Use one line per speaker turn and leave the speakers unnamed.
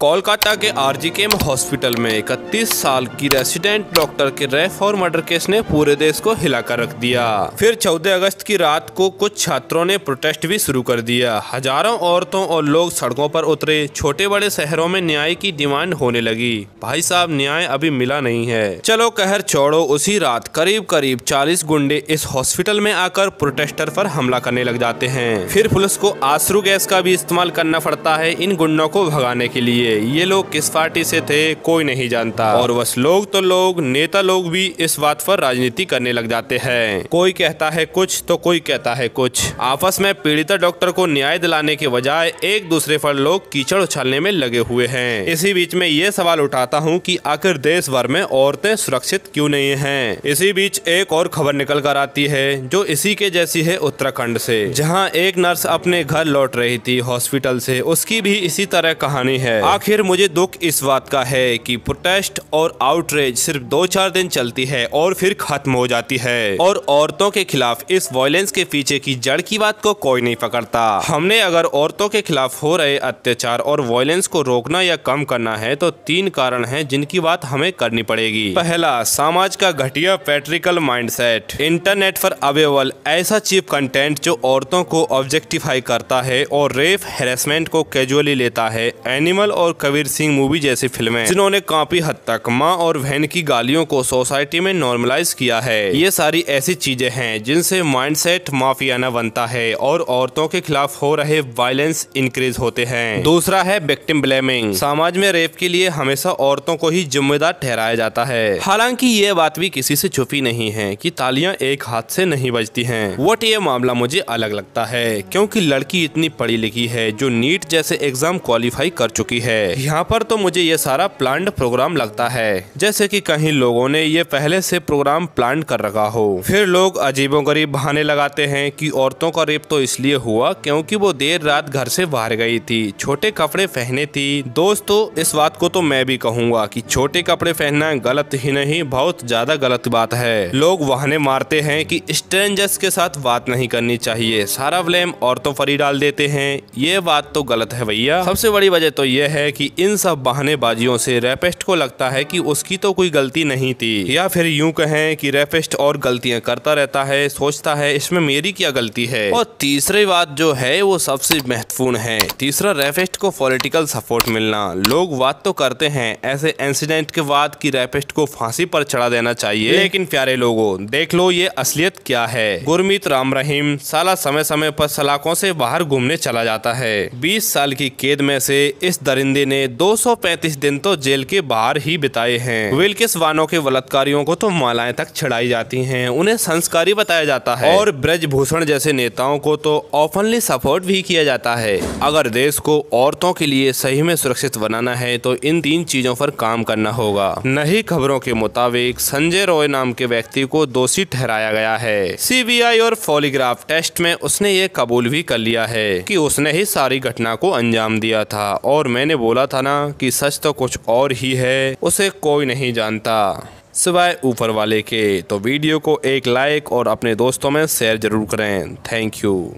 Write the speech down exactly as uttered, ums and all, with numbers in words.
कोलकाता के आरजीकेएम हॉस्पिटल में इकतीस साल की रेसिडेंट डॉक्टर के रेप और मर्डर केस ने पूरे देश को हिलाकर रख दिया। फिर चौदह अगस्त की रात को कुछ छात्रों ने प्रोटेस्ट भी शुरू कर दिया। हजारों औरतों और लोग सड़कों पर उतरे। छोटे बड़े शहरों में न्याय की डिमांड होने लगी। भाई साहब, न्याय अभी मिला नहीं है। चलो कहर छोड़ो। उसी रात करीब करीब चालीस गुंडे इस हॉस्पिटल में आकर प्रोटेस्टर पर हमला करने लग जाते हैं। फिर पुलिस को आंसू गैस का भी इस्तेमाल करना पड़ता है इन गुंडों को भगाने के लिए। ये लोग किस पार्टी से थे कोई नहीं जानता, और बस लोग तो लोग नेता लोग भी इस बात पर राजनीति करने लग जाते हैं। कोई कहता है कुछ तो कोई कहता है कुछ। आपस में पीड़िता डॉक्टर को न्याय दिलाने के बजाय एक दूसरे पर लोग कीचड़ उछालने में लगे हुए हैं। इसी बीच में ये सवाल उठाता हूँ कि आखिर देश भर में औरतें सुरक्षित क्यों नहीं हैं? इसी बीच एक और खबर निकल कर आती है जो इसी के जैसी है उत्तराखंड से, जहाँ एक नर्स अपने घर लौट रही थी हॉस्पिटल से। उसकी भी इसी तरह कहानी है। आखिर मुझे दुख इस बात का है कि प्रोटेस्ट और आउटरीच सिर्फ दो चार दिन चलती है और फिर खत्म हो जाती है, और औरतों के खिलाफ इस वायलेंस के पीछे की जड़ की बात को कोई नहीं पकड़ता। हमने अगर औरतों के खिलाफ हो रहे अत्याचार और वायलेंस को रोकना या कम करना है तो तीन कारण हैं जिनकी बात हमें करनी पड़ेगी। पहला, समाज का घटिया पैट्रिकल माइंडसेट। इंटरनेट पर अवेलेबल ऐसा चीप कंटेंट जो औरतों को ऑब्जेक्टिफाई करता है और रेप हैरेसमेंट को कैजुअली लेता है। एनिमल और कबीर सिंह मूवी जैसी फिल्में जिन्होंने काफी हद तक माँ और बहन की गालियों को सोसाइटी में नॉर्मलाइज किया है। ये सारी ऐसी चीजें हैं जिनसे माइंडसेट माफियाना बनता है और औरतों के खिलाफ हो रहे वायलेंस इंक्रीज होते हैं। दूसरा है विक्टिम ब्लेमिंग। समाज में रेप के लिए हमेशा औरतों को ही जिम्मेदार ठहराया जाता है। हालांकि ये बात भी किसी से छुपी नहीं है कि तालियां एक हाथ से नहीं बजती हैं। वट ये मामला मुझे अलग लगता है, क्योंकि लड़की इतनी पढ़ी लिखी है जो नीट जैसे एग्जाम क्वालिफाई कर चुकी है। यहाँ पर तो मुझे ये सारा प्लान्ड प्रोग्राम लगता है, जैसे कि कहीं लोगों ने ये पहले से प्रोग्राम प्लान कर रखा हो। फिर लोग अजीबोगरीब बहाने लगाते हैं कि औरतों का रेप तो इसलिए हुआ क्योंकि वो देर रात घर से बाहर गई थी, छोटे कपड़े पहने थी। दोस्तों, इस बात को तो मैं भी कहूँगा कि छोटे कपड़े पहनना गलत ही नहीं, बहुत ज्यादा गलत बात है। लोग बहाने मारते हैं कि स्ट्रेंजर्स के साथ बात नहीं करनी चाहिए, सारा ब्लेम औरतों पर ही डाल देते हैं। ये बात तो गलत है भैया। सबसे बड़ी वजह तो यह है कि इन सब बहानेबाजियों से रेपिस्ट को लगता है कि उसकी तो कोई गलती नहीं थी, या फिर यूं कहें कि रेपिस्ट और गलतियां करता रहता है, सोचता है इसमें मेरी क्या गलती है। और तीसरी बात जो है वो सबसे महत्वपूर्ण है। तीसरा, रेपिस्ट को पॉलिटिकल सपोर्ट मिलना। लोग बात तो करते हैं ऐसे इंसिडेंट के बाद कि रेपिस्ट को फांसी पर चढ़ा देना चाहिए, लेकिन प्यारे लोगों देख लो ये असलियत क्या है। गुरमीत राम रहीम साला समय समय पर सलाखों से बाहर घूमने चला जाता है। बीस साल की कैद में से इस दरिंदे ने दो सौ पैंतीस दिन तो जेल के बाहर ही बिताए हैं। विल्किस वानो के बलात्कारियों को तो मालाएं तक चढ़ाई जाती हैं, उन्हें संस्कारी बताया जाता है, और ब्रजभूषण जैसे नेताओं को तो ओपनली सपोर्ट भी किया जाता है। अगर देश को औरतों के लिए सही में सुरक्षित बनाना है तो इन तीन चीजों पर काम करना होगा। नई खबरों के मुताबिक संजय रॉय नाम के व्यक्ति को दोषी ठहराया गया है। सीबीआई और पॉलीग्राफ टेस्ट में उसने ये कबूल भी कर लिया है कि उसने ही सारी घटना को अंजाम दिया था। और मैंने बोला था ना कि सच तो कुछ और ही है, उसे कोई नहीं जानता सिवाय ऊपर वाले के। तो वीडियो को एक लाइक और अपने दोस्तों में शेयर जरूर करें। Thank you.